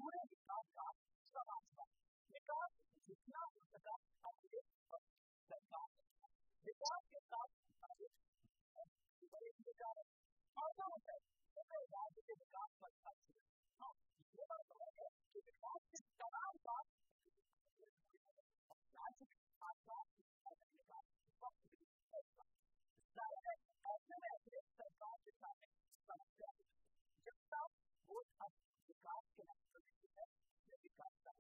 पूरे विकास का समाज है। विकास जितना हो सका अपने सरकार विकास के साथ बड़े विचार और होता है राज्य के विकास पर हाँ ये बात है कि विकास के तमाम बात राज्य के साथ ऐसे में अपने सरकार के सामने समस्या जब तक वो विकास के विकास का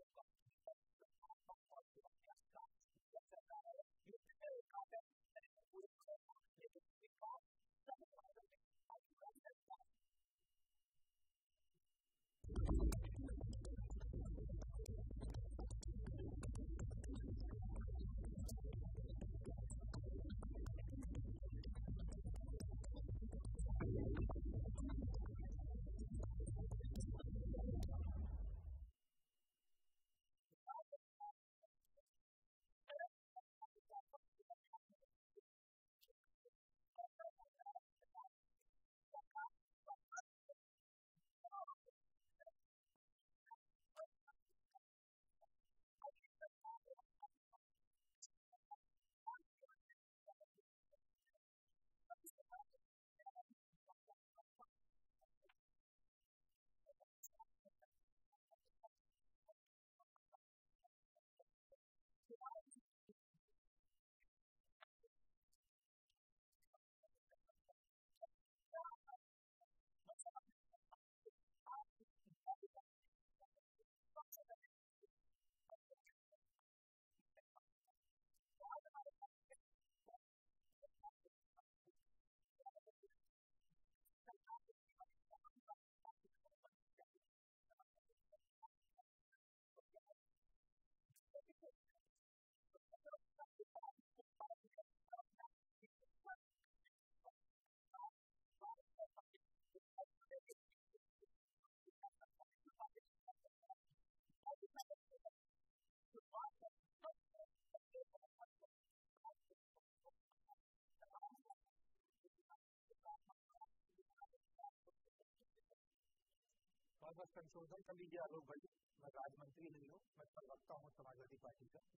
बस संशोधन कर लीजिए आलोक भाई, मैं राजमंत्री नहीं हूँ, मैं प्रवक्ता हूँ समाजवादी पार्टी का।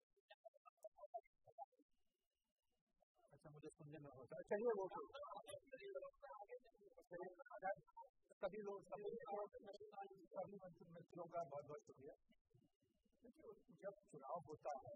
अच्छा मुझे सुनने में होता है, चलिए वो सभी मंत्रियों का बहुत बहुत शुक्रिया। जब चुनाव होता है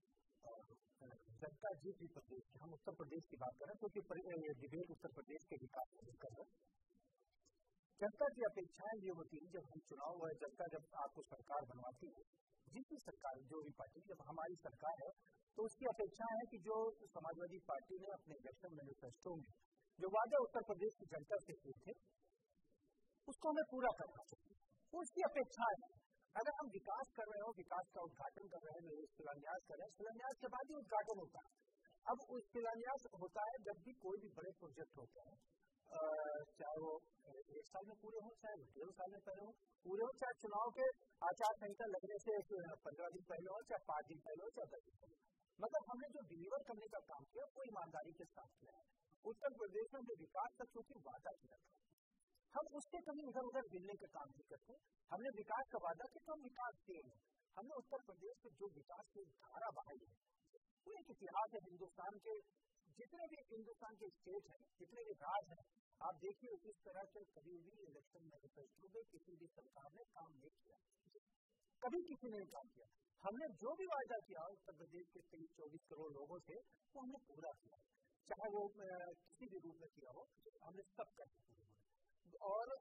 जनता जीती प्रदेश, हम उत्तर प्रदेश की बात करें क्योंकि डिबेट उत्तर प्रदेश के विकास को लेकर है। जनता की अपेक्षाएं ये होती है जब हम चुनाव हुआ, जनता जब आपको सरकार बनवाती है, जिसकी सरकार जो भी पार्टी जब हमारी सरकार है तो उसकी अपेक्षा है कि जो समाजवादी पार्टी ने अपने इलेक्शन मैनिफेस्टो में जो वादे उत्तर प्रदेश की जनता से किए थे उसको हमें पूरा करना चाहिए, उसकी अपेक्षा है। अगर हम विकास कर रहे हो, विकास का उद्घाटन कर रहे हैं, शिलान्यास कर रहे हैं, शिलान्यास के बाद ही उद्घाटन होता है। अब उस शिलान्यास होता है जब भी कोई भी बड़े प्रोजेक्ट होते हैं, चाहे वो 1 साल में पूरे हो, चाहे 1.5 साल में पहले हो पूरे हो, चाहे चुनाव के आचार संहिता लगने से 15 दिन पहले हो, चाहे 5 दिन पहले हो, चाहे 10 दिन पहले। मतलब हमने जो डिलीवर करने का काम किया वो ईमानदारी के साथ किया है। उत्तर प्रदेश में जो विकास का चूंकि वादा किया था, हम उसके कभी इधर उधर गिरने का काम नहीं करते। हमने विकास का वादा किया तो हम विकास किए हैं। हमने उत्तर प्रदेश में जो विकास की धारा बहाई है वो एक इतिहास है। हिंदुस्तान के जितने भी हिंदुस्तान के स्टेट हैं, जितने भी राज्य हैं, आप देखिए इस तरह से कभी भी इलेक्शन मैनिफेस्टो में किसी भी सरकार ने काम नहीं किया, कभी किसी ने काम किया। हमने जो भी वायदा किया उत्तर प्रदेश के 23-24 करोड़ लोगों से वो हमने पूरा किया, चाहे वो किसी भी रूप में किया हो, हमने सब कर दिया। और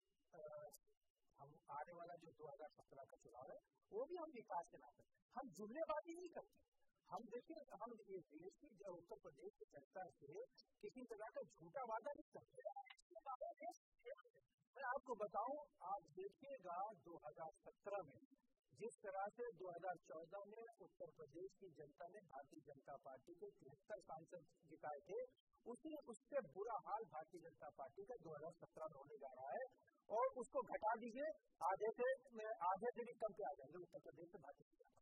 हम आने वाला जो 2017 का चुनाव है वो भी हम विकास के नाम पर, हम जुमलेबाजी नहीं करते। हम देखिए हम ये देश की उत्तर प्रदेश की जनता से किसी तरह का झूठा वादा नहीं करते। मैं आपको बताऊं, आप देखिएगा 2017 में जिस तरह से 2014 में उत्तर प्रदेश की जनता ने भारतीय जनता पार्टी के 73 सांसद जिताए थे, उससे बुरा हाल भारतीय जनता पार्टी का 2017 में होने जा रहा है। और उसको घटा दीजिए, आधे से भी कम पे आ जाएंगे उत्तर प्रदेश से भारतीय जनता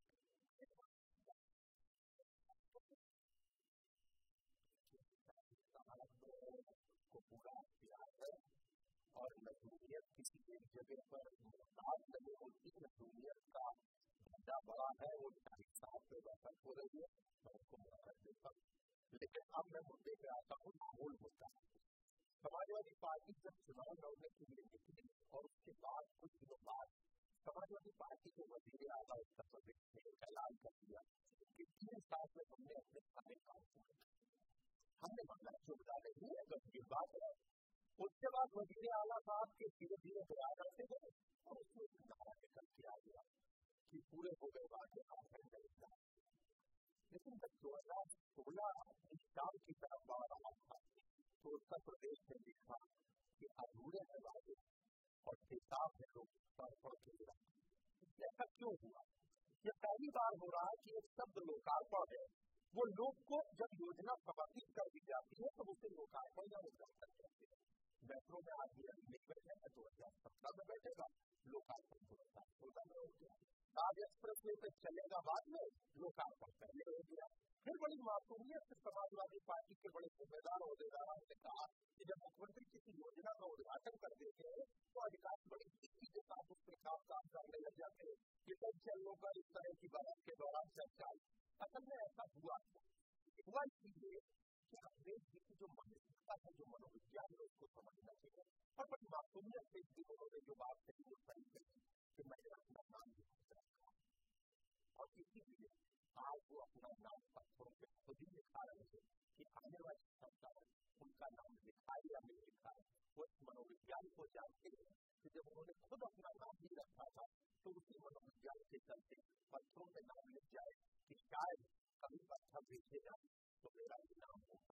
को पूरा किया है। और मजबूरियत किसी के जगह पर मोहताज लगे हो, मशहूरियत का धंधा बड़ा है, वो 2.5 पे बैठक हो रही है, मैं उनको मुबारक देता हूँ। लेकिन अब मैं मुद्दे पे आता हूँ, माहौल मुद्दा। समाजवादी पार्टी जब चुनाव लड़ने के लिए निकली और उसके बाद कुछ दिनों बाद समाजवादी पार्टी के वजीर आला उत्तर प्रदेश ने ऐलान कर दिया कि 3 साल में हमने अपने सारे काम पूरे कर दिए, हमने माना योगदान नहीं है, गंभीर बात है। उसके बाद वजीर आला साहब के धीरे धीरे बयान आते गए और उसमें नारा निकल के आ गया कि पूरे हो गए वादे आप है नहीं। लेकिन जब 2016 शाम की तरफ बढ़ रहा था तो उत्तर प्रदेश ने लिखा कि अधूरे हैं वादे और बेताब है लोग पढ़ के गिरा। ऐसा क्यों हुआ? यह पहली बार हो रहा है कि एक शब्द लोकार्पण है, वो लोग को जब योजना समर्पित कर दी जाती है तो उसे लोकार्पण या उद्घाटन कहते हैं। मेट्रो में आज ये नहीं बैठे हैं, 2017 में बैठेगा, लोकार्पण 2016 में हो गया। आज एक्सप्रेस वे पे चलेगा, बाद में लोकार्पण पहले हो गया। फिर बड़ी मासूमियत से समाजवादी पार्टी के बड़े जिम्मेदार होदेदारों ने कहा कि जब मुख्यमंत्री किसी योजना का उद्घाटन कर देते हैं तो अधिकारी बड़ी तेजी के साथ उस पर काम करने लग जाते हैं कि कब चलने का इस तरह की बात के दौरान चर्चा। असल में ऐसा हुआ इसलिए कि अंग्रेज जी की जो मानसिकता है, जो मनोविज्ञान है, उसको समझना चाहिए। और बड़ी मासूमियत से इसलिए उन्होंने जो बात कही वो सही कही कि मैंने अपना नाम लिखा रखा और इसीलिए आज वो अपना नाम पत्थरों पे खुद ही लिखा रहे हैं कि आने वाली संतान उनका नाम लिखा है या नहीं लिखा है। वो इस मनोविज्ञान को जानते हैं कि जब उन्होंने खुद अपना नाम ही रखा था तो उसी मनोविज्ञान के चलते पत्थरों में नाम लिख जाए कि शायद कभी पत्थर भेजेगा तो मेरा भी नाम हो।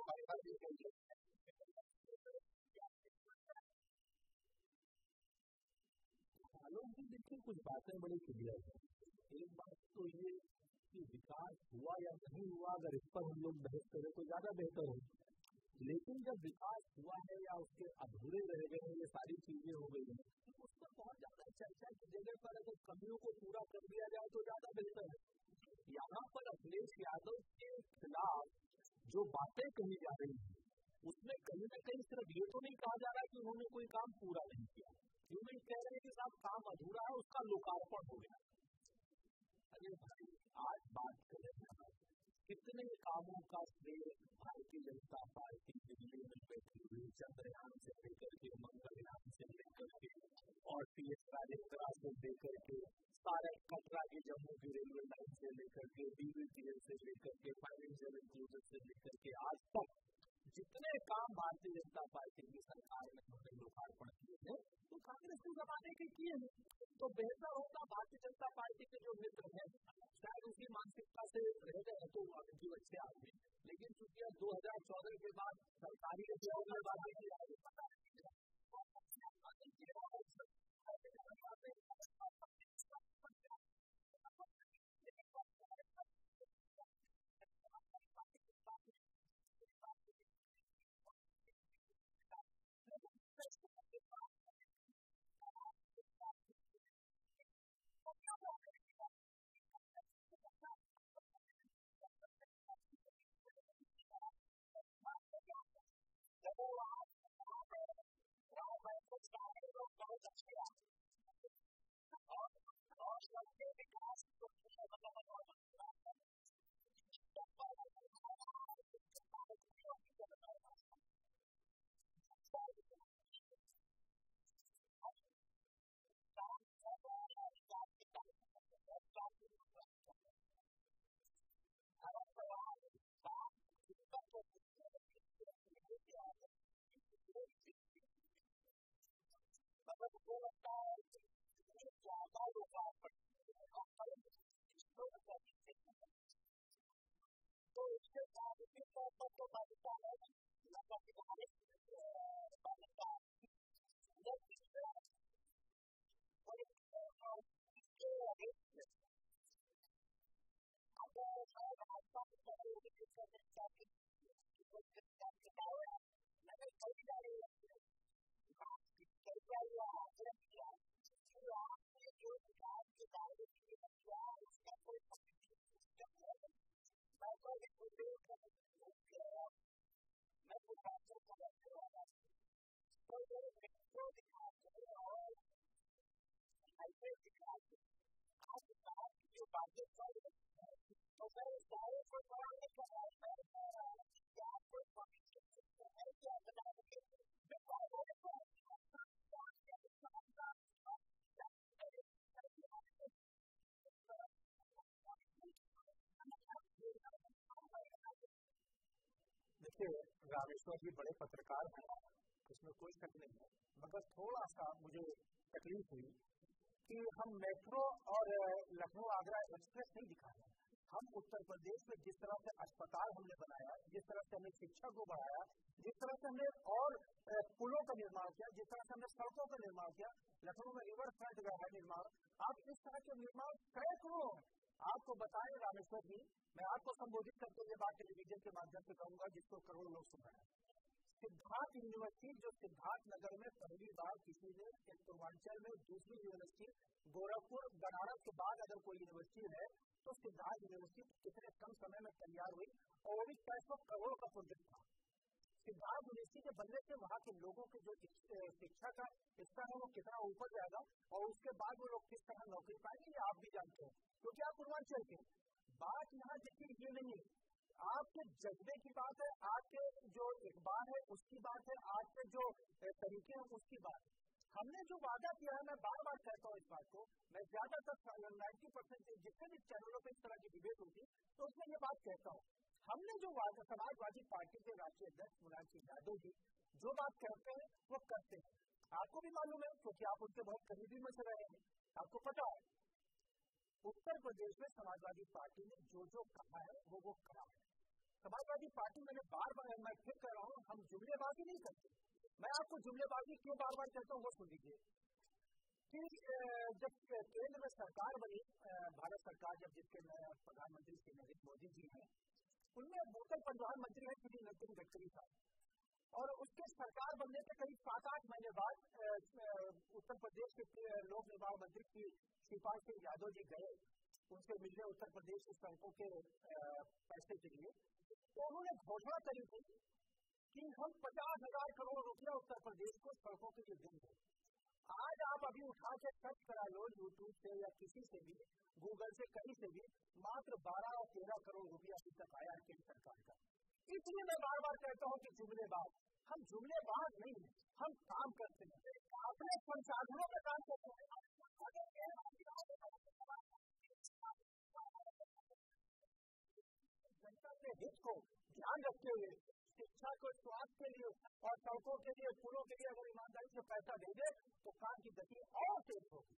मालूम की देखिए कुछ बातें बड़ी क्लियर है। एक बात तो ये कि विकास हुआ या नहीं हुआ, अगर इस पर हम लोग बहस करें तो ज्यादा बेहतर हो। लेकिन जब विकास हुआ है या उसके अधूरे रह गए हैं, ये सारी चीजें हो गई हैं, तो उस पर बहुत ज्यादा चर्चा की जगह पर अगर कमियों को पूरा कर दिया जाए तो ज्यादा बेहतर है। यहाँ पर अखिलेश यादव के खिलाफ जो बातें कही जा रही हैं उसमें कहीं न कहीं सिर्फ ये तो नहीं कहा जा रहा कि उन्होंने कोई काम पूरा नहीं किया, ये नहीं कह रहे हैं कि साहब काम अधूरा है, उसका लोकार्पण हो गया। अरे भाई, आज बात करें कितने कामों का श्रेय भारतीय जनता पार्टी दिल्ली में बैठी हुई चंद्रयान से लेकर के मंगलयान से लेकर के और टीएस राजेंद्रा से लेकर के सारे कटरा की जम्मू की रेलवे लाइन से लेकर के डीबीटीएल से लेकर के फाइनेंशियल इंक्लूजन से लेकर के आज तक जितने काम भारतीय जनता पार्टी की सरकार ने उन्होंने लोकार्पण किए हैं तो कांग्रेस के जमाने के किए हैं। तो बेहतर होता भारतीय जनता पार्टी के जो मित्र हैं शायद उसी मानसिकता से रह गए तो अभी अच्छे आदमी, लेकिन चूंकि 2014 के बाद सरकारी उद्योग में बातें की जा रही आज जो बातें चल रही है तो मैं इस दायरे को थोड़ा नहीं कर रहा कि आपको क्या बता देंगे देखिए, रामेश्वर जी बड़े पत्रकार हैं, इसमें कोई शक नहीं है, मगर थोड़ा सा मुझे तकलीफ हुई कि हम मेट्रो और लखनऊ आगरा एक्सप्रेस नहीं दिखा रहे हैं। हम उत्तर प्रदेश में जिस तरह से अस्पताल हमने बनाया, जिस तरह से हमने शिक्षा को बढ़ाया, जिस तरह से हमने और पुलों का निर्माण किया, जिस तरह से हमने सड़कों का निर्माण किया, लखनऊ में रिवर फ्रंट का है निर्माण, आप इस तरह के निर्माण सैकड़ों आपको बताएं रामेश्वर जी, मैं आपको संबोधित करते हुए बात टेलीविजन के माध्यम से कहूंगा जिसको करोड़ों लोग सुन रहे हैं। सिद्धार्थ यूनिवर्सिटी जो सिद्धार्थ नगर में पहली बार किसी ने पूर्वांचल में दूसरी यूनिवर्सिटी गोरखपुर बनारस के बाद अगर कोई यूनिवर्सिटी है तो सिद्धार्थ यूनिवर्सिटी कितने कम समय में तैयार हुई और वो भी 600 करोड़ का प्रोजेक्ट था। सिद्धार्थ यूनिवर्सिटी के बनने से वहाँ के लोगों की जो शिक्षा का स्तर है वो कितना ऊपर जाएगा और उसके बाद वो लोग किस तरह नौकरी पाएंगे ये आप भी जानते हैं, क्योंकि आप पूर्वांचल के। बात यहाँ देखिए ये नहीं है, आपके जज्बे की बात है, आपके जो इकबाल है उसकी बात है, आपके जो तरीके हैं उसकी बात है। हमने जो वादा किया है, मैं बार बार कहता हूँ इस बात को, मैं ज्यादातर 90% जितने भी चैनलों पर इस तरह की डिबेट होती तो उसमें ये बात कहता हूँ, हमने जो वादा समाजवादी पार्टी के राष्ट्रीय अध्यक्ष मुलायम सिंह यादव जी जो बात कहते हैं वो करते हैं। आपको भी मालूम है क्योंकि आप उनके बहुत करीबी में से रहे हैं, आपको पता है उत्तर प्रदेश में समाजवादी पार्टी ने जो जो कहा है वो करा है। समाजवादी पार्टी मैंने बार बार मैं फिर कह रहा हूँ, हम जुमलेबाजी नहीं करते। मैं आपको जुमलेबाजी क्यों बार बार कहता हूँ वो सुन लीजिए कि जब केंद्र में सरकार बनी, भारत सरकार जब जिसके प्रधानमंत्री श्री नरेंद्र मोदी जी हैं, उनमें भूतल परिवहन मंत्री है श्री नितिन गडकरी साहब और उसके सरकार बनने के करीब 7-8 महीने बाद उत्तर प्रदेश के लोक निर्माण मंत्री श्री शिवपाल सिंह यादव जी गए उनसे मिलने उत्तर प्रदेश की सड़कों के पैसे के लिए, तो उन्होंने घोषणा करी थी कि हम 50,000 करोड़ रुपया उत्तर प्रदेश को सड़कों के लिए देंगे। आज आप अभी उठा के सर्च करा लो यूट्यूब से या किसी से भी, गूगल से कहीं से भी, मात्र 12 और 13 करोड़ रुपया अभी तक आया है केंद्र सरकार का। इसलिए मैं बार बार कहता हूँ कि जुमलेबाज, हम जुमलेबाज नहीं है, हम काम करते हैं, अपने संसाधनों में काम करते हैं। जनता के हित को ध्यान रखते हुए शिक्षा को स्वास्थ्य के लिए और सड़कों के लिए पुलों के लिए अगर ईमानदारी से पैसा देंगे तो काम की गति और तेज होगी।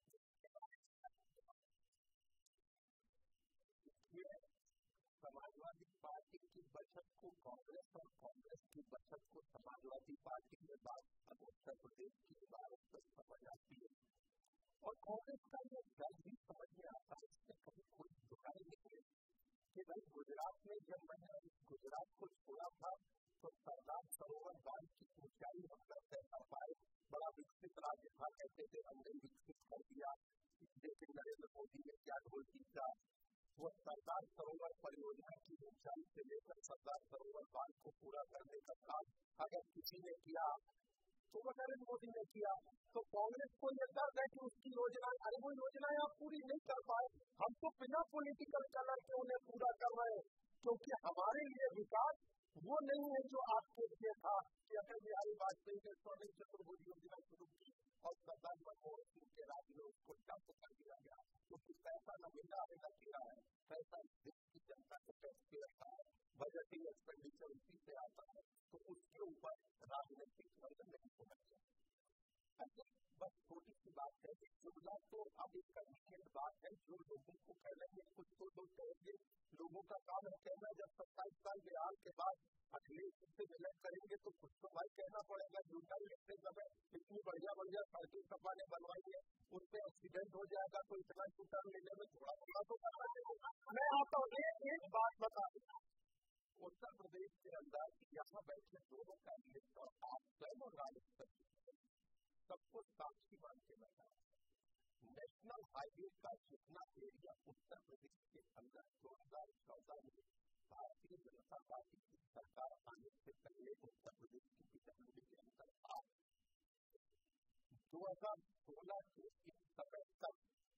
समाजवादी पार्टी की बचत को कांग्रेस और कांग्रेस की बचत को समाजवादी पार्टी में बात अब उत्तर प्रदेश की इबारत पर समझ आती है और कांग्रेस का ये दर्द भी समझ में आता है। इससे कभी कोई दुकाई नहीं है कि भाई गुजरात में जब मैंने गुजरात को छोड़ा था तो सरदार सरोवर बांध की ऊंचाई हम तय कर पाए, बड़ा विकसित राज्य था, कहते थे हमने विकसित कर दिया, लेकिन नरेंद्र मोदी ने क्या ढोल पीटा, वो सरदार सरोवर परियोजना की ऊंचाई से लेकर सरदार सरोवर बांध को पूरा करने का काम अगर किसी ने किया तो वो नरेंद्र मोदी ने किया। तो कांग्रेस को यह दर्द है कि उसकी योजना, अरे वो योजनाएं आप पूरी नहीं कर पाए, हम तो बिना पॉलिटिकल कलर के उन्हें पूरा कर रहे हैं, क्योंकि हमारे लिए विकास वो नहीं है जो आपके लिए था कि अटल बिहारी वाजपेयी ने स्वर्णिम चतुर्भुज योजना शुरू की और सरदार मनमोहन सिंह के राज में उसको ठप कर दिया गया, क्योंकि पैसा न मिला है न गिरा है, पैसा देश की जनता के टैक्स पे आता है, बजटिंग एक्सपेंडिचर उसी से आता है, तो उसके ऊपर राजनीतिक वजन नहीं होना चाहिए। बस छोटी सी बात है कि जुमला तो अब एक कन्वीनियंट बात है, जो लोगों को कहना है कुछ तो लोग कहेंगे, लोगों का काम है कहना, जब 27 साल बिहार के बाद अखिलेश से मिलन करेंगे तो कुछ तो भाई कहना पड़ेगा। यूटर्न लेते समय इतनी बढ़िया बढ़िया सड़कें सपा ने बनवाई है, उसमें एक्सीडेंट हो जाएगा तो इतना यूटर्न लेने में थोड़ा थोड़ा तो करना चाहिए। मैं आपको एक बात बता दूं, उत्तर प्रदेश के अंदर यहाँ बैठे दोनों कैंडिडेट और आप स्वयं और राजस्थान सबको साक्षी मान के बैठा, नेशनल हाईवे का जितना एरिया उत्तर प्रदेश के अंदर 2014 में भारतीय जनता पार्टी की सरकार आने से पहले उत्तर प्रदेश की पिछड़े के अंदर था 2016 के इस समय तक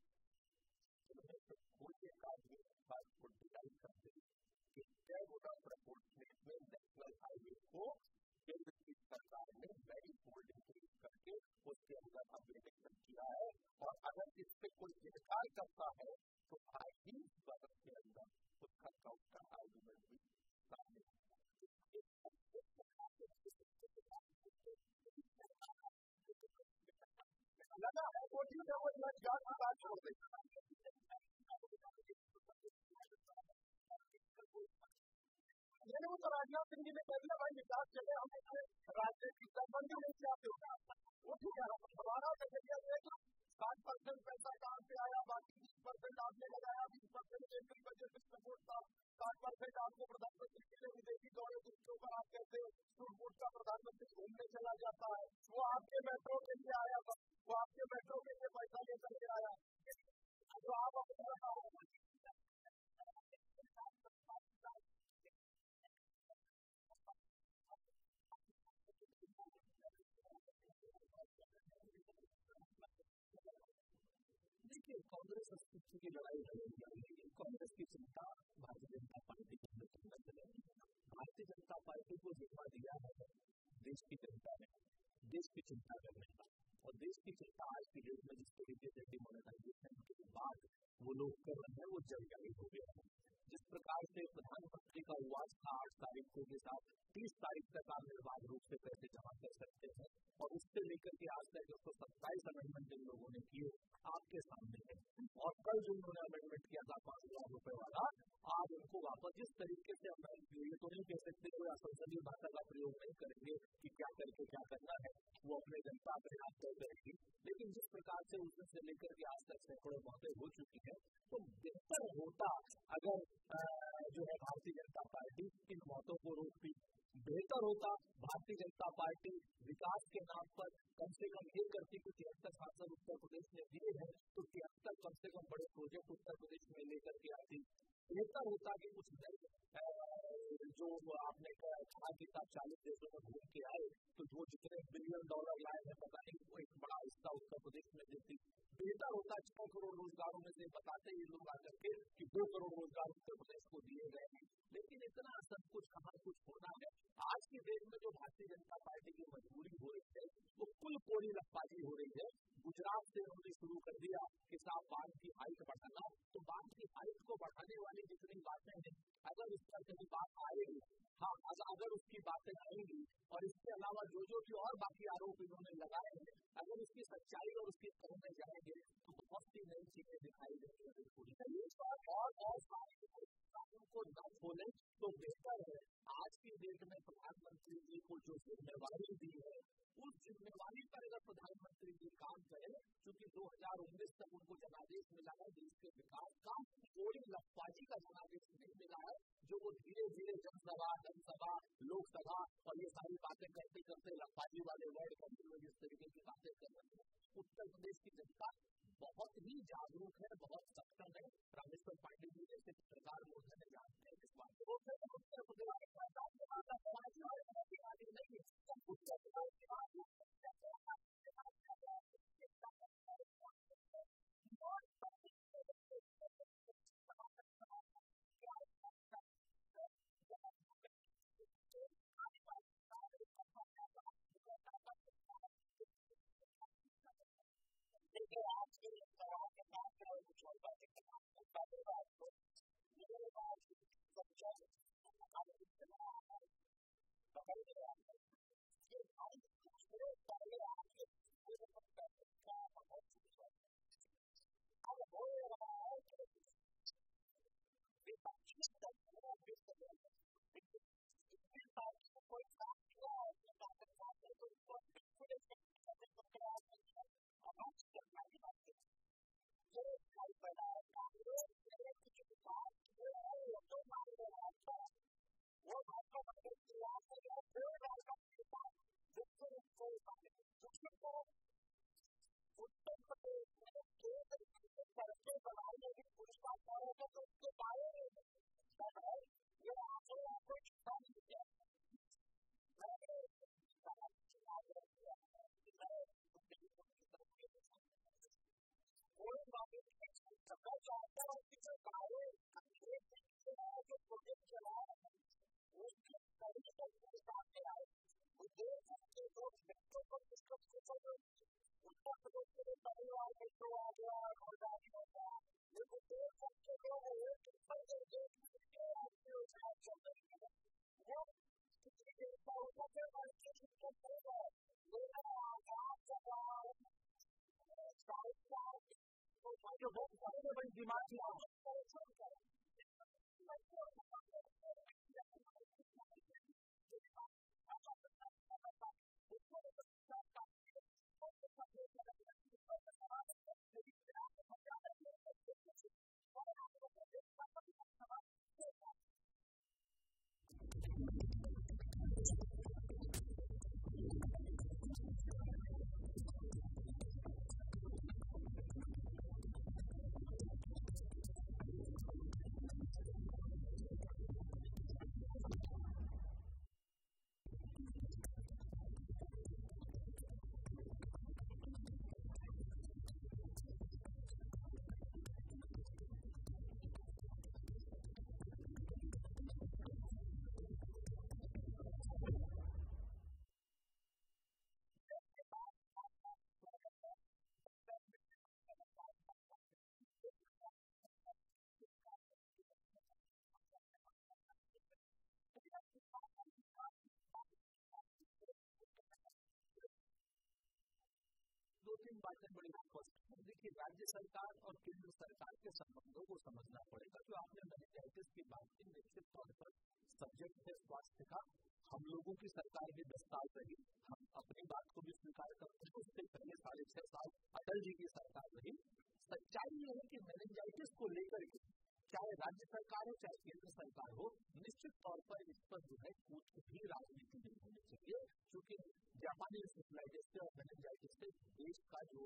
कोई एक आदमी बात को डिसाइड कर दे कि कैगोडा प्रपोर्शनेट में नेशनल हाईवे को केंद्र की सरकार ने नई होल्ड इंक्रीज करके उसके अंदर अपग्रेडेशन किया है, और अगर इस पे कोई इनकार करता है तो आज ही इस वर्ष के अंदर उसका काउंटर आर्गुमेंट भी सामने लगा है। वो ठीक है, वो जात की बात छोड़ दे। मैंने वो तो राजनाथ सिंह जी ने कह दिया भाई विकास चले, हम राजनीतिक संबंधी नहीं चाहते होगा। वो ठीक है, हमारा नजरिया ये है कि 60% पैसा कहाँ से आया, बाकी 20% आपने लगाया, 20% केंद्रीय बजट में सपोर्ट था, 60% आपको प्रधानमंत्री के लिए विदेशी दौरे जिसके ऊपर आप कहते हैं सूट का प्रधानमंत्री घूमने चला जाता है, वो आपके मेट्रो के लिए आया था, वो आपके मेट्रो के लिए पैसा लेकर के आया, तो आप अपना कांग्रेस अस्तित्व की लड़ाई लड़ेगी। कांग्रेस की चिंता भारतीय जनता पार्टी के अंदर है। भारतीय जनता पार्टी को जिम्मा दिया है देश की जनता ने देश की चिंता करने का, और देश की चिंता आज की डेट में जिस तरीके से डिमोनेटाइजेशन के बाद वो लोग कर रहे हैं वो जलगाई हो गया है। जिस प्रकार से प्रधानमंत्री का उवास था 8 तारीख को के साथ 30 तारीख तक आप निर्बाध रूप से पैसे जमा कर सकते हैं, और उससे लेकर के आज तक 127 अमेंडमेंट इन लोगों ने किए आपके सामने है, और कल जो उन्होंने अमेंडमेंट किया था 5 लाख रुपए वाला, आज उनको वापस जिस तरीके से हम ये तो नहीं कह सकते कोई असंसदीय भाषा का प्रयोग नहीं करेंगे कि क्या करके क्या करना है, वो अपने जनता अपने आप तय करेगी, लेकिन जिस प्रकार से उस दिन से लेकर के आज तक सैकड़ों मौतें हो चुकी है, तो बेहतर होता अगर जो है भारतीय जनता पार्टी इन मौतों को रोकती। बेहतर होता भारतीय जनता पार्टी विकास के नाम पर कम से कम ये करती कि 73 सांसद उत्तर प्रदेश में दिए हैं तो 73 कम से कम बड़े प्रोजेक्ट उत्तर प्रदेश में लेकर के आती। बेहतर होता कि कुछ नए जो आपने कहा कि 40 देशों में घूम के आए तो वो जितने $1 बिलियन लाए हैं पता नहीं वो एक बड़ा हिस्सा उत्तर प्रदेश में देती। बेहतर होता 6 करोड़ रोजगारों में से बताते ये लोग आकर के कि 2 करोड़ रोजगार उत्तर प्रदेश को दिए गए हैं, लेकिन इतना सब कुछ कहाँ कुछ होना है। आज की डेट में जो भारतीय जनता पार्टी की मजबूरी हो रही है वो कुल कोरी लफाजी हो रही है। गुजरात से उन्होंने शुरू कर दिया कि साहब बांध की हाइट बढ़ाना, तो बांध की हाइट को बढ़ाने वाली जितनी बातें हैं अगर उस पर कभी बात आएगी, हाँ अगर उसकी बातें आएंगी और इसके अलावा जो भी और बाकी आरोप इन्होंने लगाए हैं अगर उसकी सच्चाई और उसकी तरह में जाएंगे तो बहुत सी नई चीजें दिखाई देंगी और को न खोलें तो बेहतर है। आज की डेट में प्रधानमंत्री जी को जो जिम्मेवारी दी है उस जिम्मेवारी पर अगर प्रधानमंत्री जी काम करें, क्योंकि 2019 तक उनको जनादेश मिला है देश के विकास का, कोई लफाजी का जनादेश नहीं मिला है, जो वो धीरे धीरे जनसभा लोकसभा और ये सारी बातें करते करते लफाजी वाले वर्ड करते हुए जिस तरीके की बातें कर रहे हैं। उत्तर प्रदेश की जनता बहुत ही जागरूक है, बहुत सक्षम है। रामेश्वर पांडे जी जैसे पत्रकार मोर्चा ने जानते हैं इस बात को। उत्तर प्रदेश नहीं सामने आए देश के लोग बच्चों को डिस्कस कर उत्तर प्रदेश के परिवार मेट्रो आ गया खुदारी हो गया लेकिन देश के लोग एक चल रही है वो किसी देर का होता है कि शिक्षक होगा मेरा आजाद जवाब जो बहुत सारे बड़ी दिमाग की बातें बड़ी स्पष्ट। देखिए राज्य सरकार और केंद्र सरकार के संबंधों को समझना पड़ेगा। जो आपने मेनिंजाइटिस की बात की निश्चित तौर पर सब्जेक्ट है स्वास्थ्य का। हम लोगों की सरकार भी 10 साल रही, हम अपनी बात को भी स्वीकार करते हैं। उससे पहले 6.5 साल अटल जी की सरकार रही। सच्चाई ये है कि मेनिंजाइटिस को लेकर के चाहे राज्य सरकार हो चाहे केंद्र सरकार हो निश्चित तौर पर इस पर जो है कुछ भी राजनीति नहीं होनी चाहिए, क्योंकि जापानी इंसेफेलाइटिस से और मेनिंजाइटिस से देश का जो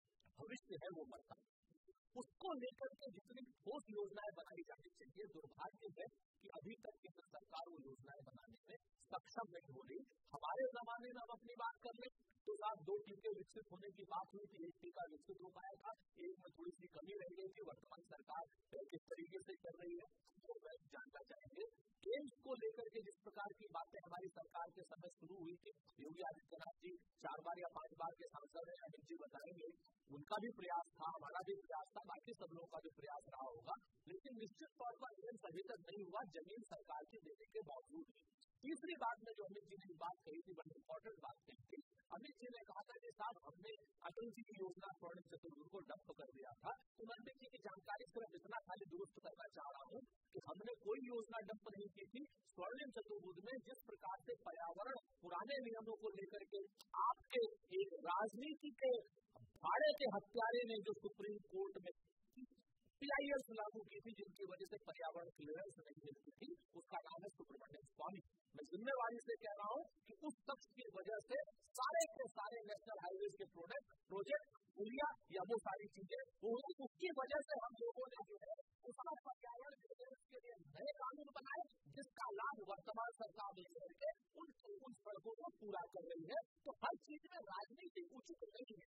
भविष्य है वो मरता है। उसको लेकर के जितनी ठोस योजनाएं बनाई जानी चाहिए, दुर्भाग्य है कि अभी तक केंद्र सरकार वो योजनाएं बनाने में सक्षम नहीं हो रही। हमारे जमाने में हम अपनी बात कर लें तो साथ 2 टीके विकसित होने की बात हुई थी, 1 टीका विकसित हो पाया था, एक में थोड़ी सी कमी रह गई थी। वर्तमान सरकार किस तरीके से कर रही है वो मैं जानना चाहेंगे। एम्स को लेकर के जिस प्रकार की बातें हमारी सरकार के समय शुरू हुई थी, योगी आदित्यनाथ जी 4 बार या 5 बार के सांसद हैं, अमित जी बताएंगे, उनका भी प्रयास था, हमारा भी प्रयास था, बाकी सब लोगों का भी प्रयास रहा होगा, लेकिन निश्चित तौर पर एम्स अभी तक नहीं हुआ, जमीन सरकार की देने के बावजूद भी। तीसरी बात में जो अमित जी ने बात कही थी, बड़ी इंपॉर्टेंट बात कही थी। अमित जी ने कहा था कि साहब हमने अटल जी की योजना स्वर्णिम चतुर्भुज को डंप कर दिया था। तो मैं अमित जी की जानकारी सिर्फ इतना खाली दुरुस्त करना चाह रहा हूँ कि हमने कोई योजना डंप नहीं की थी। स्वर्णिम चतुर्भुज में जिस प्रकार से पर्यावरण पुराने नियमों को लेकर के आपके एक राजनीति के भाड़े के हत्यारे ने जो सुप्रीम कोर्ट में PIS लागू की थी, जिनकी वजह से पर्यावरण क्लियरेंस नहीं मिलती थी, उसका नाम है सुब्रमण्यम स्वामी। मैं जिम्मेवारी से कह रहा हूँ कि उस शख्स की वजह से सारे के सारे नेशनल हाईवेज के प्रोजेक्ट पुलिया या वो सारी चीजें वो उसकी वजह से हम लोगों ने जो है उसका पर्यावरण क्लियरेंस के लिए नए कानून बनाए, जिसका लाभ वर्तमान सरकार लेकर के उन सड़कों को पूरा कर रही है। तो हर चीज में राजनीति उचित नहीं है।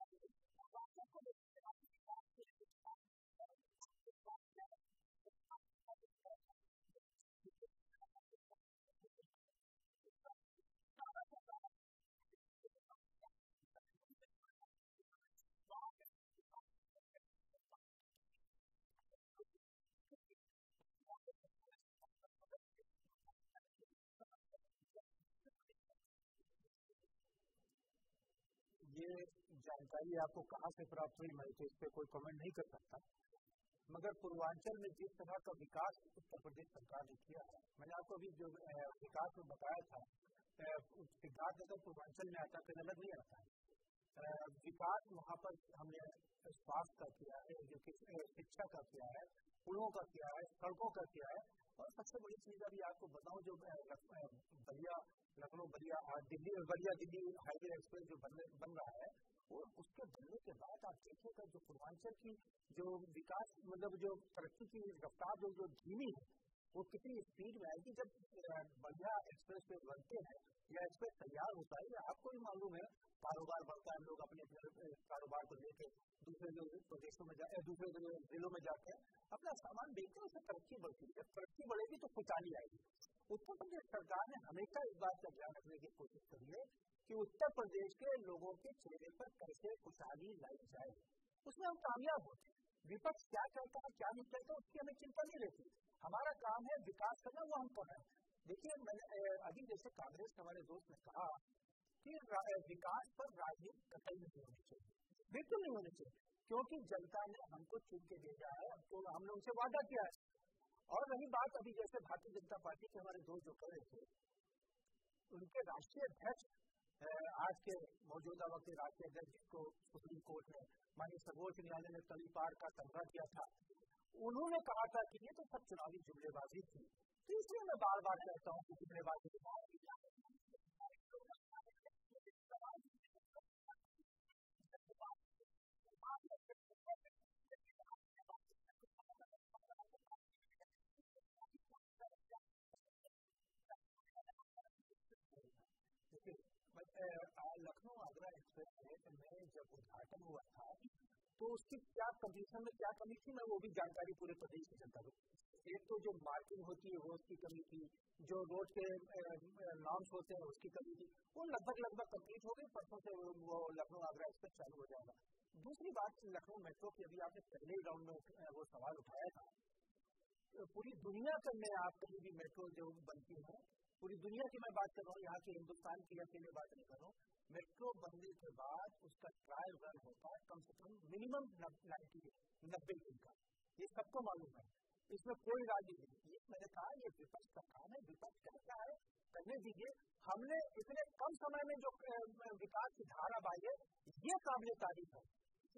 ये जानकारी आपको कहाँ से प्राप्त हुई, मैं तो इस पर कोई कमेंट नहीं कर सकता, मगर पूर्वांचल में जिस तरह का विकास उत्तर प्रदेश सरकार ने किया है, मैंने आपको अभी जो विकास में बताया था, विकास अगर पूर्वांचल में आता है अलग नहीं आता है। विकास वहाँ पर हमने स्वास्थ्य का किया है, शिक्षा का किया है, पुलों का किया है, सड़कों का किया है, और सबसे बड़ी चीज अभी आपको बताऊं जो बलिया लखनऊ बलिया दिल्ली हाईवे एक्सप्रेस जो बन रहा है, और उसके बनने के बाद आप देखिएगा जो पूर्वांचल की जो विकास मतलब जो तरक्की की रफ्तार जो धीमी है वो कितनी स्पीड में आएगी जब बलिया एक्सप्रेस वे बनते हैं या एक्सप्रेस तैयार होता है। आपको भी मालूम है कारोबार बढ़ता है, हम लोग अपने कारोबार को लेकर दूसरे प्रदेशों में दूसरे जिलों में जाते हैं, अपना सामान बेचते हैं, उससे तरक्की बढ़ती है। जब तरक्की बढ़ेगी तो खुशहाली आएगी, उत्तर प्रदेश सरकार ने हमेशा इस बात का ध्यान रखने की कोशिश करी है कि उत्तर प्रदेश के लोगों के चेहरे पर कैसे खुशहाली लाई जाए, उसमें हम कामयाब होते हैं। विपक्ष क्या कहता है क्या नहीं कहता उसकी हमें चिंता नहीं रहती, हमारा काम है विकास करना, वो हम कर रहे हैं। देखिए मैंने अभी जैसे कांग्रेस हमारे दोस्त ने कहा कि विकास पर राजनीति कतई नहीं होनी चाहिए, बिल्कुल नहीं होनी चाहिए, क्योंकि जनता ने हमको चुन के भेजा है, तो हमने उनसे वादा किया है। और रही बात अभी जैसे भारतीय जनता पार्टी के हमारे दोस्त जो कर रहे थे, उनके राष्ट्रीय अध्यक्ष आज के मौजूदा वक्त के राष्ट्रीय अध्यक्ष जिसको सुप्रीम कोर्ट ने माननीय सर्वोच्च न्यायालय ने तड़ीपार का तमगा किया था, उन्होंने कहा था कि ये तो सब चुनावी जुमलेबाजी थी। तो इसलिए मैं बार बार कहता हूँ कि जुमलेबाजी लखनऊ आगरा एक्सप्रेस में जब उद्घाटन हुआ था तो उसकी क्या कंडीशन में क्या कमी थी, मैं वो भी जानकारी पूरे प्रदेश की जनता को। एक तो जो मार्किंग होती है वो उसकी कमी थी, जो रोड के नॉर्म्स होते हैं उसकी कमी थी, वो लगभग कंप्लीट हो गई। परसों से वो लखनऊ आगरा एक्सप्रेस चालू हो जाएगा। दूसरी बात लखनऊ मेट्रो की, अभी आपने पहले ही राउंड में वो सवाल उठाया था, पूरी दुनिया में आप कहीं भी मेट्रो जो बनती है, पूरी दुनिया की मैं बात कर रहा हूँ, यहाँ के हिंदुस्तान की अकेले बात नहीं कर रहा हूँ, मेट्रो बनने के बाद उसका ट्रायल रन होता है कम से कम मिनिमम 90 दिन का, ये सबको मालूम है, इसमें कोई राजनीति नहीं है। मैंने कहा ये विपक्ष का काम है, विपक्ष करता है करने दीजिए। हमने इतने कम समय में जो विकास की धारा बाई है ये काबिल तारीफ है।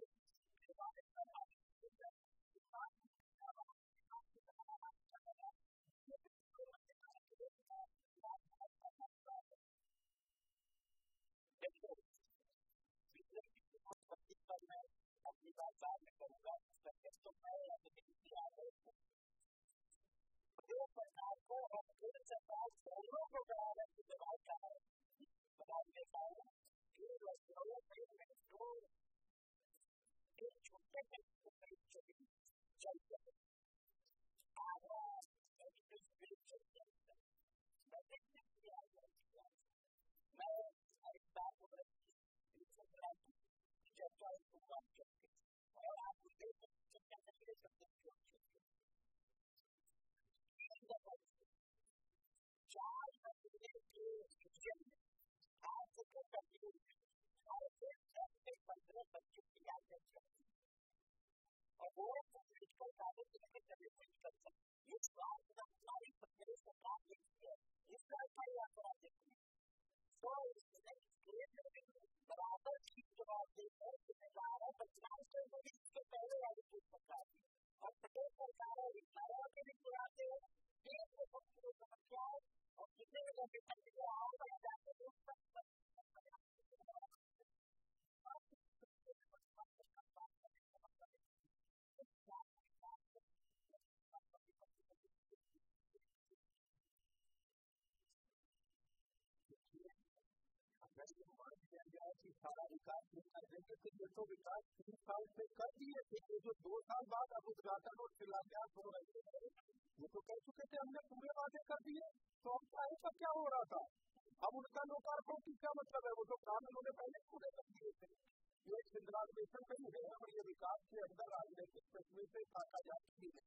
सारा विकास कर देंगे तो ये तो विकास 3 साल से कर दिए थे, जो 2 साल बाद अब उद्घाटन और शिलान्यास हो रहे थे, ये तो कह चुके थे हमने पूरे वादे कर दिए, तो अब चाहे तब क्या हो रहा था, अब उनका लोकार्पण की क्या मतलब है, वो तो काम उन्होंने पहले पूरे कर दिए थे। ये सिंगलाइजेशन नहीं है और ये विकास के अंदर राजनीतिक तस्वीर से काटा जा चुकी है।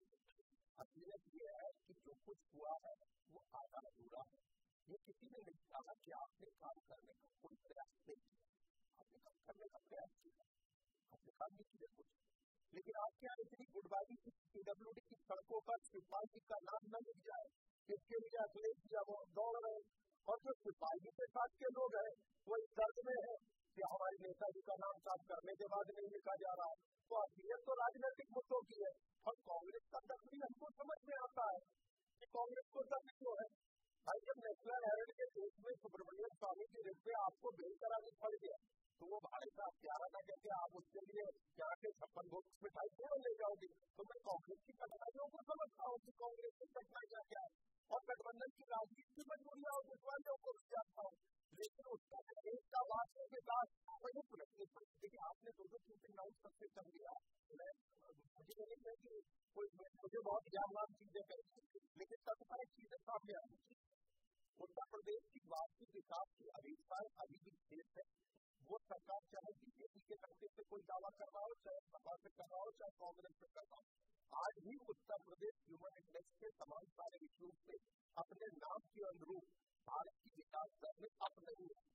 असलियत ये है कि जो कुछ हुआ है वो आधा अधूरा है, ये किसी ने नहीं कहा कि आपने काम करने का कोई प्रयास नहीं किया, आपने काम करने का प्रयास किया, आपने काम नहीं किया कुछ, लेकिन आपके यहाँ इतनी गुटबाजी की पीडब्ल्यूडी की सड़कों पर सिपाही का नाम न लिख जाए, इसके लिए अखिलेश जब दौड़ रहे, और जो सिपाही के साथ के लोग हैं वो इस दर्द में है कि हमारे नेताजी का नाम साफ करने के बाद नहीं लिखा जा रहा, तो असलियत तो राजनीतिक मुद्दों की है। और कांग्रेस का दर्द भी हमको समझ में आता है कि कांग्रेस को दर्द क्यों है। भाई जब नेशनल हेराल्ड के केस में सुब्रमण्यम स्वामी की रेट पे आपको बेल करानी पड़ गया, तो वो भाई साहब क्या रहा कहते आप उसके लिए यहाँ के 56 वोट मिठाई क्यों ले जाओगे, तो मैं कांग्रेस की कठिनाइयों को समझता हूँ कि कांग्रेस की कठिनाइयां क्या है और गठबंधन की राजनीति की मजबूरियां और दुश्वारियों को भी जानता हूँ, लेकिन उसका एक का वास्तव के साथ देखिए आपने तो कीपिंग आउट सबसे कर लिया। मुझे नहीं है कि कोई मुझे बहुत ज्ञानवान चीजें कही, लेकिन सबका एक चीजें सामने आई। उत्तर प्रदेश की वार्षिक विकास की अभिप्राय अभी भी शेष है। वो सरकार चाहे बीजेपी के नाते से कोई दावा कर रहा हो, चाहे सपा से कर रहा हो, चाहे कांग्रेस से कर रहा हो, आज भी उत्तर प्रदेश ह्यूमन इंडेक्स के तमाम सारे इश्यूज पे अपने नाम के अनुरूप भारत की विकास दर में अब नहीं है,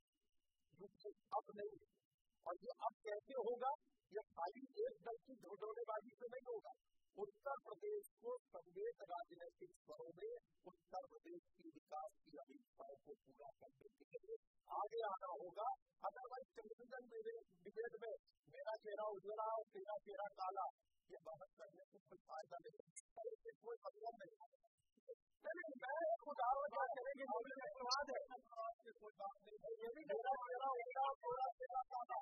और ये अब कैसे होगा? ये खाली एक दल की ढोढोलेबाजी से नहीं होगा। उत्तर प्रदेश को संवेद राजनीतिक स्तरों में उत्तर प्रदेश की विकास की अभिप्राय को पूरा करने के लिए आगे आना होगा। अदरवाइज टेलीविजन डिबेट में मेरा चेहरा उजला और तेरा चेहरा काला, ये बहस करने से कोई फायदा नहीं, इससे कोई मतलब नहीं। नहीं, मैं एक उदाहरण क्या करेंगे, मुझे विश्वास है कोई बात नहीं है। ये भी मेरा चेहरा उजला और तेरा चेहरा काला,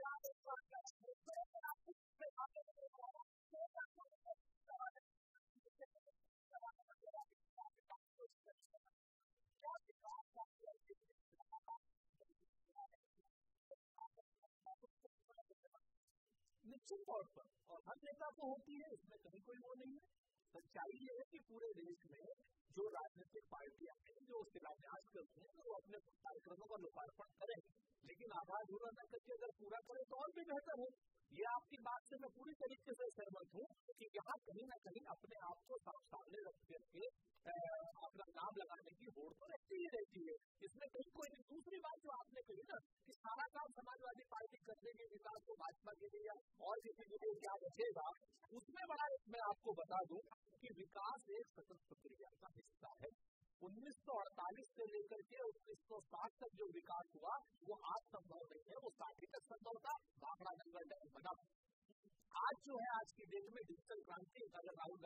निश्चित तौर पर, और हर नेता को होती है, इसमें कभी कोई वो नहीं है। सच्चाई ये है कि पूरे देश में जो राजनीतिक पार्टियां हैं, जो शिलान्यास करते हैं, वो अपने कार्यक्रमों का लोकार्पण करें, लेकिन आधा अधूरा न करके अगर पूरा करें तो और भी बेहतर है। ये आपकी बात से मैं पूरी तरीके से सहमत हूँ कि यहाँ कहीं न कहीं अपने आप को सामने रख करके अपना नाम लगाने की होड़ तो रहती ही रहती है, इसमें कहीं कोई नहीं। दूसरी बात जो आपने कही ना कि सारा काम समाजवादी पार्टी करने के विकास को भाजपा के लिए और किसी के लिए क्या बचेगा, उसमें बड़ा मैं आपको बता दूं कि विकास एक सतत प्रक्रिया का हिस्सा है। 1948 से लेकर के 1960 तक जो विकास हुआ वो आज संभव नहीं है, वो 60 तक संभव था, भाखड़ा जंगल डैम बना। आज जो है, आज की डेट में डिजिटल क्रांति अगर राजीव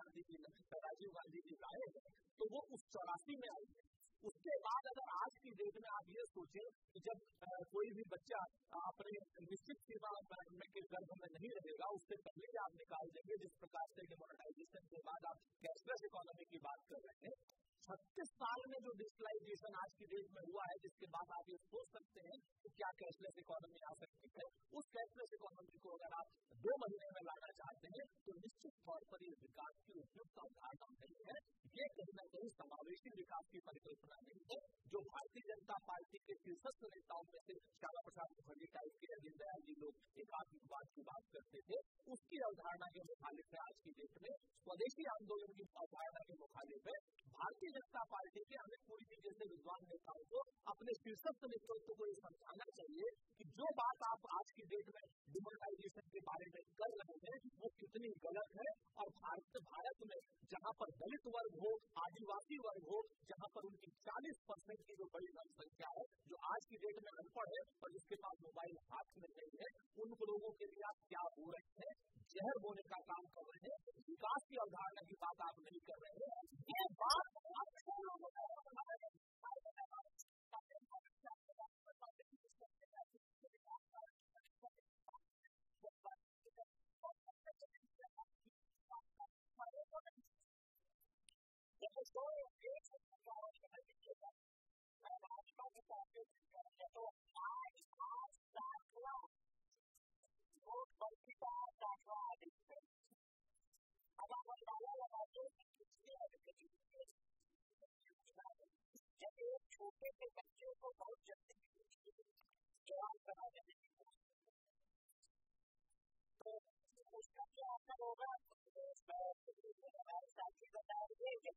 गांधी जी लाए हैं तो वो उस 84 में आई है। उसके बाद अगर आज की डेट में आप ये सोचें कि जब कोई भी बच्चा अपने निश्चित सीमा के गर्भ में नहीं रहेगा, उससे पहले आप निकाल देंगे, जिस प्रकार से डिमोनेटाइजेशन के बाद आप कैशलेस इकोनॉमी की बात कर रहे हैं। 36 साल में जो डिजिटलाइजेशन आज की डेट में हुआ है, जिसके बाद आप ये सोच सकते हैं कि क्या कैशलेस इकोनॉमी आ सकती है। उस कैशलेस इकोनॉमी को अगर आप 2 महीने में लाना चाहते हैं तो निश्चित तौर पर ये विकास की उपयुक्त अवधारणा नहीं है। ये कहीं न कहीं समावेशी विकास की परिकल्पना नहीं है, जो भारतीय जनता पार्टी के शीर्षस्थ नेताओं में से श्यामा प्रसाद मुखर्जी टाइप के अजीत दयाल जी लोग एकात्मवाद की बात करते थे, उसकी अवधारणा के मुखालिफ है। आज की डेट में स्वदेशी आंदोलन की अवधारणा के मुखालिफ है। भारतीय जनता पार्टी के अमित पुरी जी जैसे विद्वान नेताओं को अपने शीर्षस्थ नेतृत्व को ये समझाना चाहिए कि जो बात आप आज की डेट में डिमोनेटाइजेशन के बारे में कर रहे हैं वो कितनी गलत है, और भारत में जहां पर दलित वर्ग हो, आदिवासी वर्ग हो, जहां पर उनकी 40% की जो बड़ी जनसंख्या है, जो आज की डेट में अनपढ़ है और जिसके पास मोबाइल हाथ में नहीं है, उन लोगों के लिए आप क्या हो रहे हैं? जहर बोने का काम कर रहे हैं। विकास की अवधारणा की बात आप नहीं कर रहे हैं। ये बात छोटे से बच्चों को बहुत जल्दी जवान बना देंगे, तो उसका क्या असर होगा? हमारे साथी बता रहे हैं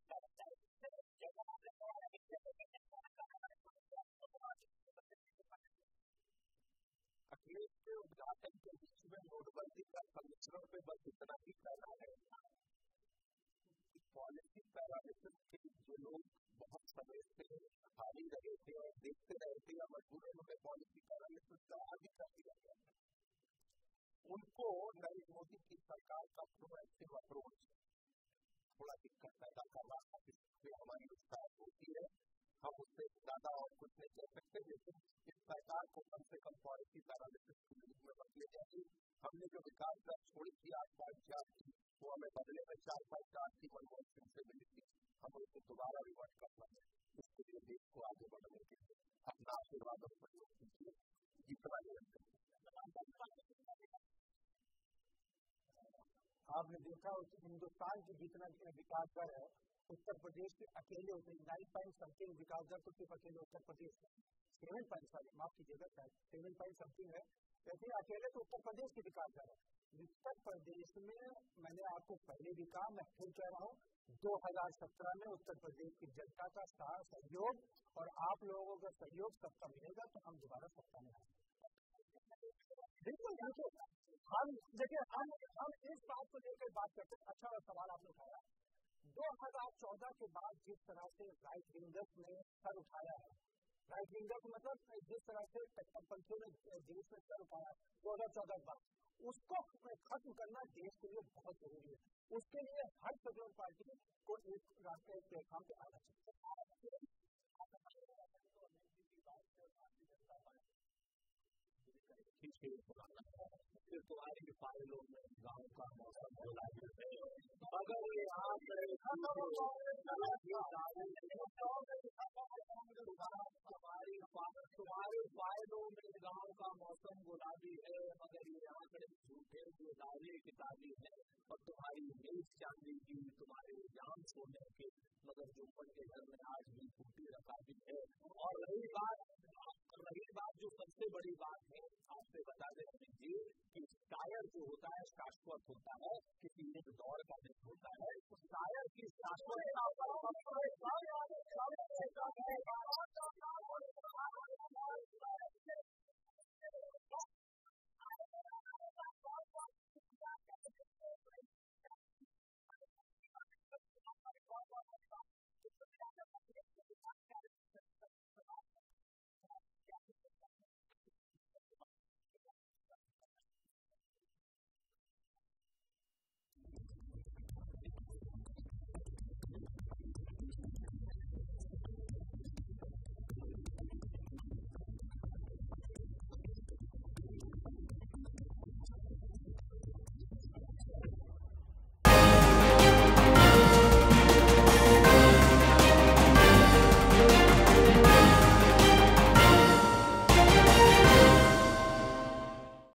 अखिलेश के उद्घाटन के बीच में नोटबंदी का समीक्षण पे बस इतना ही कहना है। पॉलिसी पैरामीटर्स के जो लोग बहुत समय से खाली रहे थे और देखते रहे थे या मजबूर उन्होंने पॉलिसी पैरामीटर्स का आगे कर दिया गया, उनको नरेंद्र मोदी की सरकार का प्रोएक्टिव अप्रोच थोड़ा दिक्कत पैदा कर रहा है, जिससे हमारी विस्तार होती है। हम उससे ज्यादा और कुछ नहीं कह सकते, लेकिन इस सरकार को कम से कम पॉलिसी पैरामीटर्स के रूप में बदले जाएगी। हमने जो विकास दर छोड़ी थी 8.4 की, वो हमें बदले में 4.4 की मनमोहन सिंह से मिली थी। हम उसको दोबारा रिवर्ट करना है, इसके लिए देश को आगे बढ़ने के लिए अपना आशीर्वाद और सहयोग कीजिए। इतना आपने देखा हिंदुस्तान की जितना विकास दर है उत्तर प्रदेश के अकेले 9 विकास दर तो सिर्फ अकेले उत्तर प्रदेश में 7 माफ कीजिएगा 7 है, लेकिन अकेले तो उत्तर प्रदेश की विकास दर है। उत्तर प्रदेश में मैंने आपको पहले भी कहा, मैं फिर कह रहा हूँ, 2017 में उत्तर प्रदेश की जनता का साथ सहयोग और आप लोगों का सहयोग सबका मिलेगा तो हम दोबारा सत्ता में आएंगे। बिल्कुल बिल्कुल, हम देखिए हम इस बात को लेकर बात करते हैं। अच्छा सवाल आपने उठाया, 2014 के बाद जिस तरह से राइट विंगर्स ने सर उठाया है, राइट विंगर्स मतलब जिस तरह से कट्टरपंथियों ने देश में सर उठाया 2014 के बाद, उसको खत्म करना देश के लिए बहुत जरूरी है। उसके लिए हर सेक्युलर पार्टी को एक राष्ट्रीय प्लेटफॉर्म पे आना चाहिए। फिर तुम्हारी फाइलों में गाँव का मौसम बोला है, अगर यहाँ तुम्हारी फाइलों में गाँव का मौसम गुलाबी है, मगर ये आंकड़े झूठे जो दावे किताबी है, और तुम्हारी मेज चांदी की, तुम्हारे जान सोने के, मगर जो के घर में आज भी फूटी रकाबी है। और रही बात जो सबसे बड़ी बात है, आपसे बता दें अमित जी कि शायर जो होता है शाश्वत होता है, किसी एक दौर का नहीं होता है। शायर की शाश्वत